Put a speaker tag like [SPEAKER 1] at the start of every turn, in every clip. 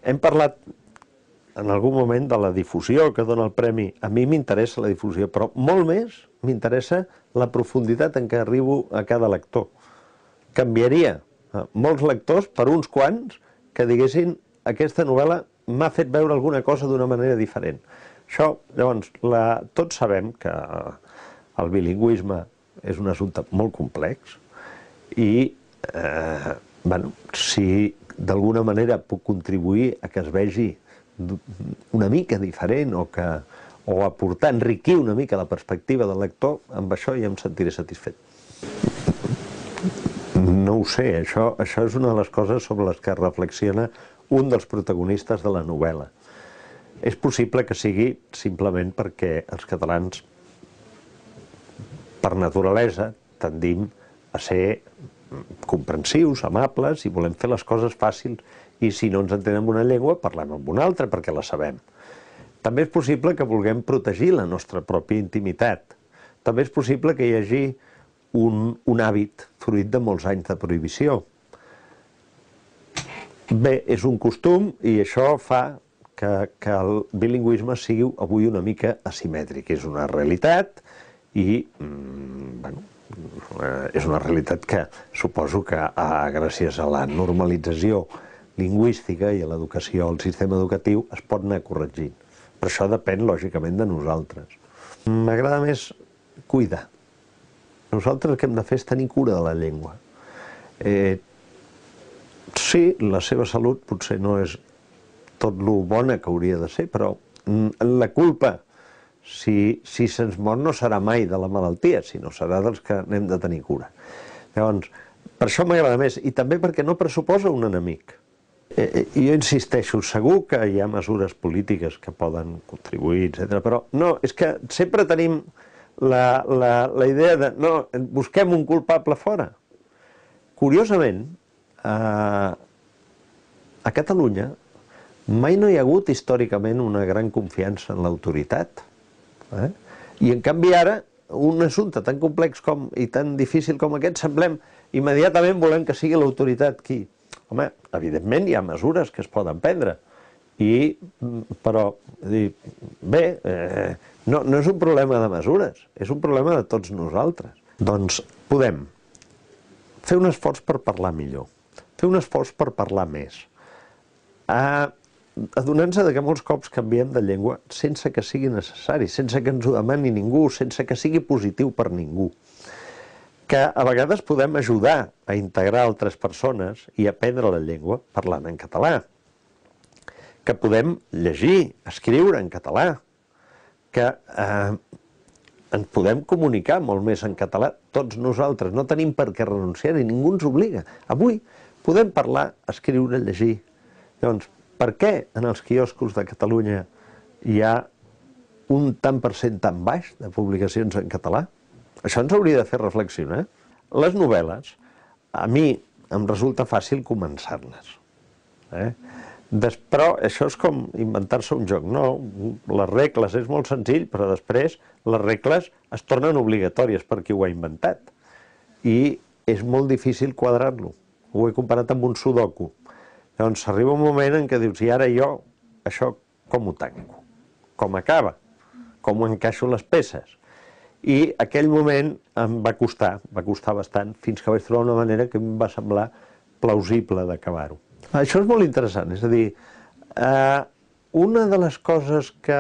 [SPEAKER 1] Hem parlat en algun moment de la difusió que dona el premi. A mi m'interessa la difusió, però molt més m'interessa la profunditat en què arribo a cada lector. Canviaria molts lectors per uns quants que diguessin aquesta novel·la m'ha fet veure alguna cosa d'una manera diferent. Això, llavors, tots sabem que el bilingüisme és un assumpte molt complex i, si d'alguna manera puc contribuir a que es vegi una mica diferent o aportar, enriquir una mica la perspectiva del lector, amb això ja em sentiré satisfet. No ho sé, això és una de les coses sobre les que reflexiona un dels protagonistes de la novel·la. És possible que sigui simplement perquè els catalans, per naturalesa, tendim a ser comprensius, amables, i volem fer les coses fàcils, i si no ens entenem una llengua, parlem amb una altra perquè la sabem. També és possible que vulguem protegir la nostra pròpia intimitat. També és possible que hi hagi un hàbit fruit de molts anys de prohibició. Bé, és un costum i això fa que el bilingüisme sigui avui una mica asimètric. És una realitat i, és una realitat que suposo que gràcies a la normalització lingüística i a l'educació, al sistema educatiu, es pot anar corregint. Però això depèn, lògicament, de nosaltres. M'agrada més cuidar. Nosaltres el que hem de fer és tenir cura de la llengua. Sí, la seva salut potser no és tot lo bona que hauria de ser, però la culpa, si se'ns mor, no serà mai de la malaltia, sinó serà dels que n'hem de tenir cura. Llavors, per això m'agrada més, i també perquè no pressuposa un enemic. Jo insisteixo, segur que hi ha mesures polítiques que poden contribuir, etc. Però no, és que sempre tenim la idea de no, busquem un culpable fora. Curiosament, a Catalunya mai no hi ha hagut històricament una gran confiança en l'autoritat. I en canvi ara, un assumpte tan complex i tan difícil com aquest, immediatament volem que sigui l'autoritat qui... Home, evidentment hi ha mesures que es poden prendre, però bé, no és un problema de mesures, és un problema de tots nosaltres. Doncs podem fer un esforç per parlar millor, fer un esforç per parlar més, adonant-se que molts cops canviem de llengua sense que sigui necessari, sense que ens ho demani ningú, sense que sigui positiu per ningú. Que a vegades podem ajudar a integrar altres persones i aprendre la llengua parlant en català, que podem llegir, escriure en català, que ens podem comunicar molt més en català tots nosaltres, no tenim per què renunciar-hi, ningú ens obliga. Avui podem parlar, escriure, llegir. Llavors, per què en els quioscos de Catalunya hi ha un tant per cent tan baix de publicacions en català? Això ens hauria de fer reflexionar. Les novel·les, a mi em resulta fàcil començar-les. Però això és com inventar-se un joc. No, les regles és molt senzill, però després les regles es tornen obligatòries per qui ho ha inventat. I és molt difícil quadrar-lo. Ho he comparat amb un sudoku. Llavors arriba un moment en què dius, i ara jo, això com ho tanco? Com acaba? Com ho encaixo les peces? I aquell moment em va costar bastant, fins que vaig trobar una manera que em va semblar plausible d'acabar-ho. Això és molt interessant, és a dir, una de les coses que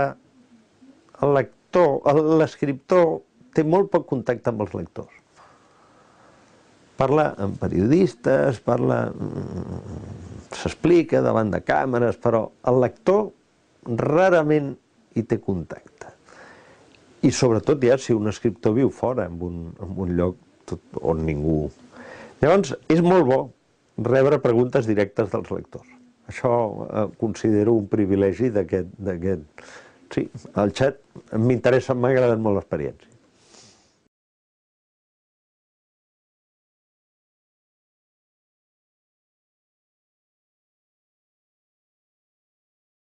[SPEAKER 1] l'escriptor té molt poc contacte amb els lectors. Parla amb periodistes, s'explica davant de càmeres, però el lector rarament hi té contacte. I sobretot ja si un escriptor viu fora, en un lloc on ningú... Llavors, és molt bo rebre preguntes directes dels lectors. Això considero un privilegi d'aquest... Sí, el xat m'interessa, m'ha agradat molt l'experiència.